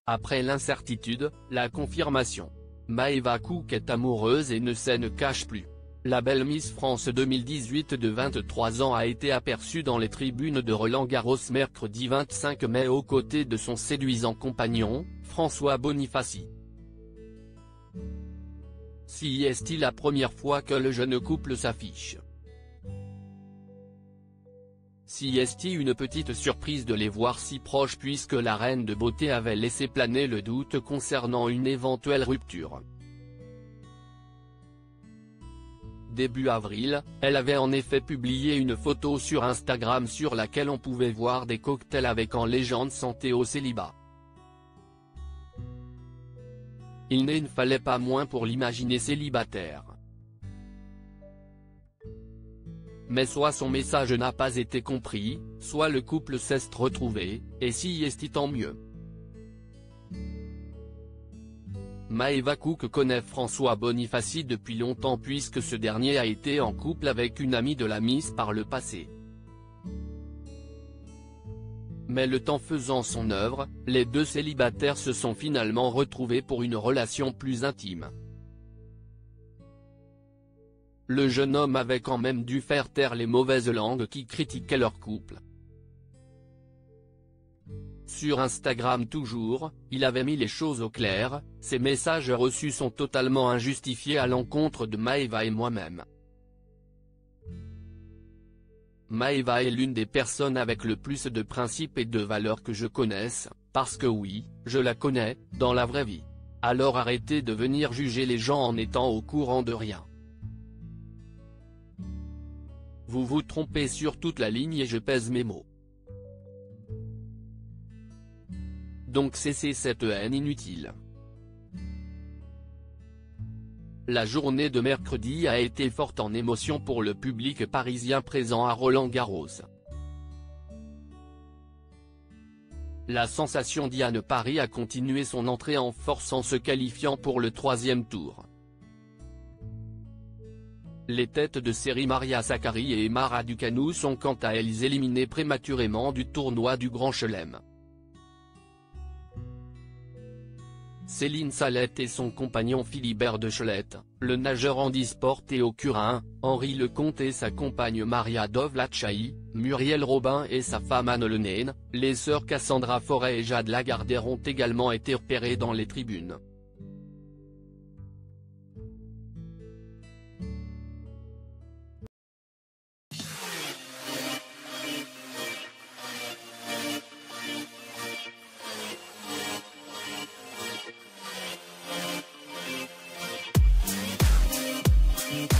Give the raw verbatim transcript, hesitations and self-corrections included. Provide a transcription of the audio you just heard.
Après l'incertitude, la confirmation. Maëva Cook est amoureuse et ne se ne cache plus. La belle Miss France deux mille dix-huit de vingt-trois ans a été aperçue dans les tribunes de Roland-Garros mercredi vingt-cinq mai aux côtés de son séduisant compagnon, François Bonifaci. Si est-il la première fois que le jeune couple s'affiche? Si est-il une petite surprise de les voir si proches puisque la reine de beauté avait laissé planer le doute concernant une éventuelle rupture. Début avril, elle avait en effet publié une photo sur Instagram sur laquelle on pouvait voir des cocktails avec en légende santé au célibat. Il ne fallait pas moins pour l'imaginer célibataire. Mais soit son message n'a pas été compris, soit le couple s'est retrouvé, et si est tant mieux. Maëva Cook connaît François Bonifaci depuis longtemps puisque ce dernier a été en couple avec une amie de la Miss par le passé. Mais le temps faisant son œuvre, les deux célibataires se sont finalement retrouvés pour une relation plus intime. Le jeune homme avait quand même dû faire taire les mauvaises langues qui critiquaient leur couple. Sur Instagram toujours, il avait mis les choses au clair, ces messages reçus sont totalement injustifiés à l'encontre de Maëva et moi-même. Maëva est l'une des personnes avec le plus de principes et de valeurs que je connaisse, parce que oui, je la connais, dans la vraie vie. Alors arrêtez de venir juger les gens en étant au courant de rien. Vous vous trompez sur toute la ligne et je pèse mes mots. Donc cessez cette haine inutile. La journée de mercredi a été forte en émotion pour le public parisien présent à Roland-Garros. La sensation Diane Paris a continué son entrée en force en se qualifiant pour le troisième tour. Les têtes de série Maria Sakkari et Emma Raducanu sont quant à elles éliminées prématurément du tournoi du Grand Chelem. Céline Salette et son compagnon Philibert Deschelette, le nageur handisport Théo Curin, Henri Lecomte et sa compagne Maria Dovlatchaï, Muriel Robin et sa femme Anne Lenaine, les sœurs Cassandra Forêt et Jade Lagardère ont également été repérées dans les tribunes. We'll be right back.